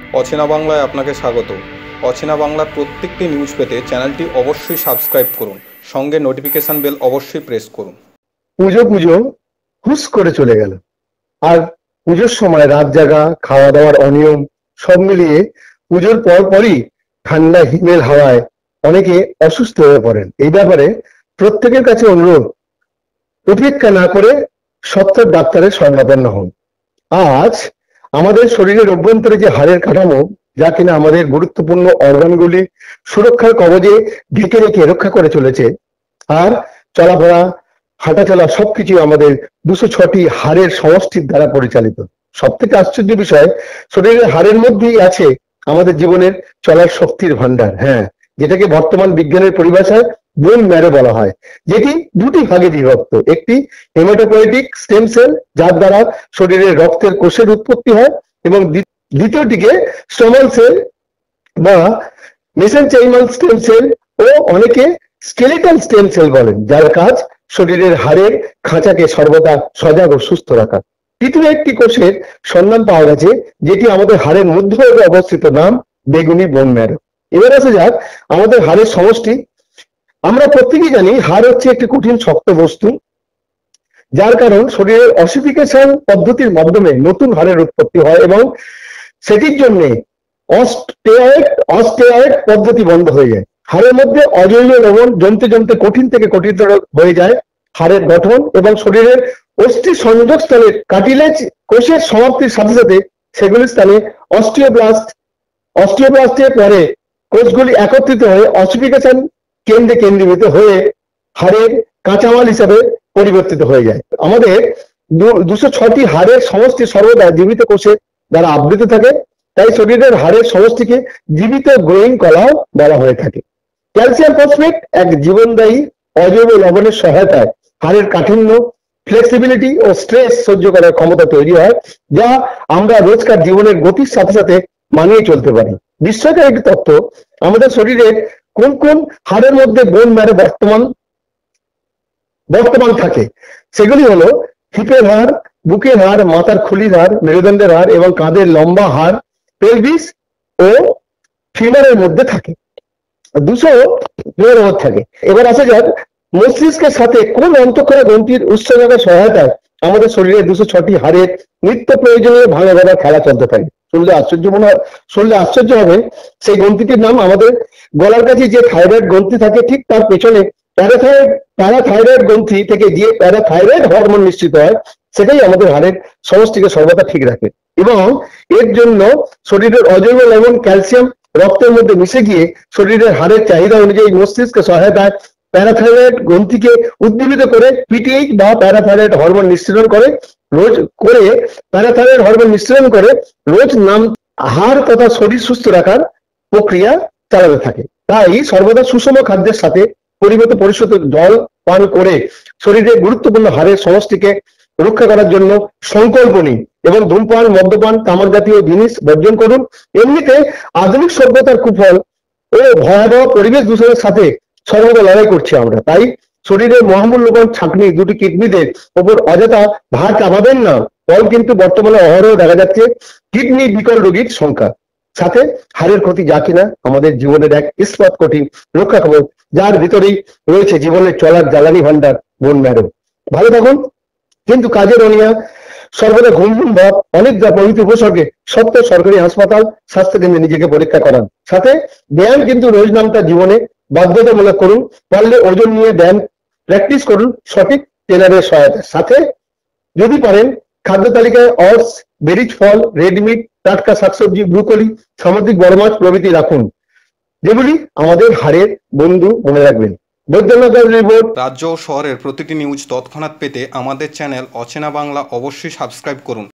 অচেনা বাংলায় আপনাকে স্বাগত। অচেনা বাংলার প্রত্যেকটি নিউজ পেতে চ্যানেলটি অবশ্যই সাবস্ক্রাইব করুন, সঙ্গে নোটিফিকেশন বেল অবশ্যই প্রেস করুন। পুজো পুজো হুস করে চলে গেল। আর পুজোর সময় রাত জাগা, খাওয়া দাওয়ার অনিয়ম সব মিলিয়ে পুজোর পরই ঠান্ডা হিমেল হাওয়ায় অনেকে অসুস্থ হয়ে পড়েন। এই ব্যাপারে প্রত্যেকের কাছে অনুরোধ, উপেক্ষা না করে সত্তর ডাক্তারের শরণাপন্ন হন। আজ আমাদের শরীরের অভ্যন্তরে যে হাড়ের কাঠামো, যা কিনা আমাদের গুরুত্বপূর্ণ অর্গানগুলি সুরক্ষার কবচে ঢেকে রেখে রক্ষা করে চলেছে, আর চলাফেরা, হাঁটাচলা সবকিছু আমাদের 206টি হাড়ের সমষ্টির দ্বারা পরিচালিত। সব থেকে আশ্চর্য বিষয়, শরীরের হাড়ের মধ্যেই আছে আমাদের জীবনের চলার শক্তির ভান্ডার। হ্যাঁ, যেটাকে বর্তমান বিজ্ঞানের পরিভাষায় বোন ম্যারো বলা হয়, যেটি দুটি ভাগে বিভক্ত। একটি হেমাটোপয়েটিক স্টেম সেল, যার দ্বারা শরীরের রক্তের কোষের উৎপত্তি হয়, এবং দ্বিতীয়টিকে স্টোমাল সেল বা মেসেনচাইমাল স্টেম সেল ও অনেকে স্কেলেটাল স্টেম সেল বলেন, যার কাজ শরীরের হাড়ের খাঁচাকে সর্বদা সজাগ ও সুস্থ রাখা। তৃতীয় একটি কোষের সন্ধান পাওয়া গেছে, যেটি আমাদের হাড়ের মধ্যভাগে অবস্থিত, নাম বেগুনি বোন ম্যারো। এবার আসা যাক আমাদের হাড়ের সমষ্টি। আমরা প্রত্যেকেই জানি হাড় হচ্ছে একটি কঠিন শক্ত বস্তু, যার কারণ শরীরের অসিফিকেশন পদ্ধতির মাধ্যমে নতুন হাড়ের উৎপত্তি হয়, এবং সেটির জন্য অস্টেয়েড পদ্ধতি বন্ধ হয়ে যায়। হাড়ের মধ্যে অজৈব লবণ জমতে জমতে কঠিন থেকে কঠিনতর হয়ে যায় হাড়ের গঠন, এবং শরীরের অস্থি সংযোগস্থলের কার্টিলেজ কোষের সমাপ্তির সাথে সাথে সেগুলির স্থানে অস্টিওব্লাস্টের পরে কোষগুলি একত্রিত হয়ে অসিফিকেশন কেন্দ্রে কেন্দ্রীভূত হয়ে হাড়ের কাঁচামাল হিসাবে পরিবর্তিত হয়ে যায়। আমাদের 206টি হাড়ের সমষ্টি সর্বদা জীবিত কোষের দ্বারা আবৃত থাকে, তাই শরীরের হাড়ের সমষ্টিকে জীবিত গ্রোয়িং কলাও বলা হয়ে থাকে। ক্যালসিয়াম ফসফেট এক জীবনদায়ী অজৈব লবণের সহায়তায় হাড়ের কাঠিন্য, ফ্লেক্সিবিলিটি ও স্ট্রেস সহ্য করার ক্ষমতা তৈরি হয়, যা আমরা রোজকার জীবনের গতির সাথে সাথে মানিয়ে চলতে পারি। বিস্ময়কর একটি তথ্য, আমাদের শরীরের কোন কোন হাড়ের মধ্যে বোন ম্যারো বর্তমান থাকে সেগুলি হলো হিপের হাড়, বুকের হাড়, মাথার খুলির হাড়, মেরুদণ্ডের হাড় এবং কাঁধের লম্বা হাড় পেলভিস ও ফিমারের মধ্যে থাকে। 200 থাকে। এবার আসা যাক মস্তিষ্কের সাথে কোন অন্তঃক্ষরা গ্রন্থির উৎসর্গের সহায়তায় আমাদের শরীরে 206টি হাড়ের নিত্য প্রয়োজনীয় ভাঙা ভাঙা খেলা চলতে পারে। শুনলে আশ্চর্য হবে। সেই গ্রন্থিটির নাম, আমাদের গলার কাছে যে থাইরয়েড গ্রন্থি থাকে, ঠিক তার পেছনে প্যারাথাইরয়েড গ্রন্থি থেকে যে প্যারাথাইরয়েড হরমোন নিঃসৃত হয়, সেটাই আমাদের হাড়ের সমষ্টিকে সর্বদা ঠিক রাখে, এবং এর জন্য শরীরের অজৈব লবণ ক্যালসিয়াম রক্তের মধ্যে মিশে গিয়ে শরীরের হাড়ের চাহিদা অনুযায়ী মস্তিষ্কের সহায়তায় প্যারাথাইরয়েড গ্রন্থিকে উদ্দীপিত করে পিটিএইচ বা প্যারাথাইরয়েড হরমোন নিঃসরণ করে রোজ নাম হাড় তথা শরীর সুস্থ রাখার প্রক্রিয়া চালাতে থাকে। তাই সর্বদা সুষম খাদ্যের সাথে পরিশোধিত জল পান করে শরীরে গুরুত্বপূর্ণ হাড়ের সমষ্টিকে রক্ষা করার জন্য সংকল্প নিন, এবং ধূমপান, মদ্যপান, তামাক জাতীয় জিনিস বর্জন করুন। এমনিতে আধুনিক সভ্যতার কুফল ও ভয়াবহ পরিবেশ দূষণের সাথে সর্বদা লড়াই করছি আমরা। তাই শরীরের মহামূল্যবান ছাঁকনি দুটি কিডনিদের ওপর অযথা ভার চাপাবেন না। ফল কিন্তু বর্তমানে অহরহ দেখা যাচ্ছে কিডনি বিকল রোগীর সংখ্যা, সাথে হাড়ের ক্ষতি, যা কিনা আমাদের জীবনের এক ইস্পাত কঠিন রক্ষা কবচ, যার ভিতরেই রয়েছে জীবনের চলার জ্বালানি ভান্ডার বোন ম্যারো। ভালো থাকুন, কিন্তু কাজের অনিয়া, সর্বদা ঘুম ভাব, অনেক প্রভৃতি উপসর্গে সত্য সরকারি হাসপাতাল, স্বাস্থ্য কেন্দ্রে নিজেকে পরীক্ষা করান। সাথে ব্যায়াম কিন্তু রোজ নামটা জীবনে বাধ্যতামূলক করুন। পারলে ওজন নিয়ে ব্যায়াম প্র্যাকটিস করুন সঠিক ট্রেনারের সহায়তার সাথে। যদি পারেন খাদ্য তালিকায় অটস, বেরিজ ফল, রেড মিট, টাটকা শাকসবজি, ব্রুকলি, সামুদ্রিক বড় মাছ প্রভৃতি রাখুন, যেগুলি আমাদের হাড়ের বন্ধু, মনে রাখবেন। বৈদ্যনাথ রিপোর্ট। রাজ্য ও শহরের প্রতিটি নিউজ তৎক্ষণাৎ পেতে আমাদের চ্যানেল অচেনা বাংলা অবশ্যই সাবস্ক্রাইব করুন।